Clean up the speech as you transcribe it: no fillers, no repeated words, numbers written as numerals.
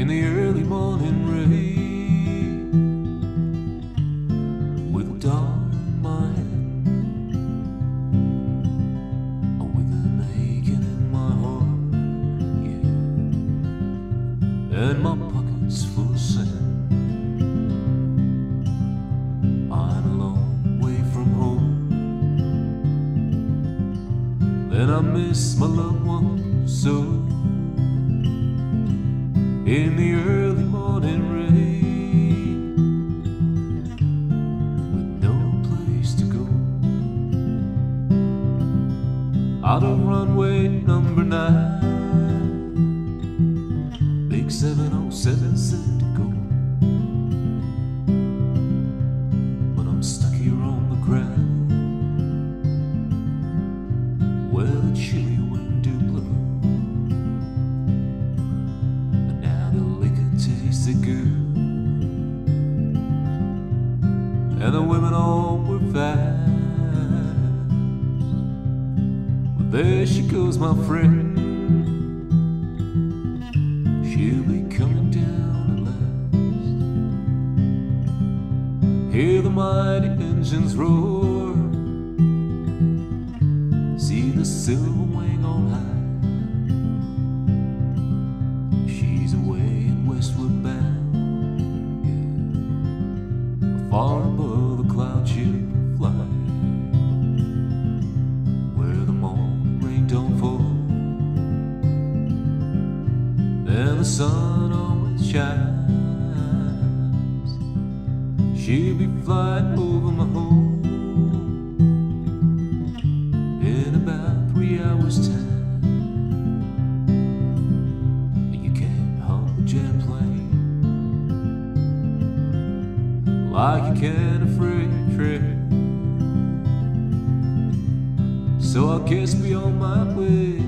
the early morning rain, with a dollar in my hand, with an aching in my heart, yeah, and my pockets full of sand. I'm a long way from home, and I miss my loved ones so. In the early morning rain, with no place to go, out of runway number 9, big 707 said to go, but I'm stuck here on the ground where the chilly wind do blow. Tasted good, and the women all were fast. Well, there she goes, my friend. She'll be coming down at last. Hear the mighty engines roar, see the silver wing on high. She's away westward bound, yeah, far above the clouds she'll fly, where the morning rain don't fall, and the sun always shines. She'll be flying over my home in about 3 hours' time. Jet plane like you can a freight train, so I guess be on my way.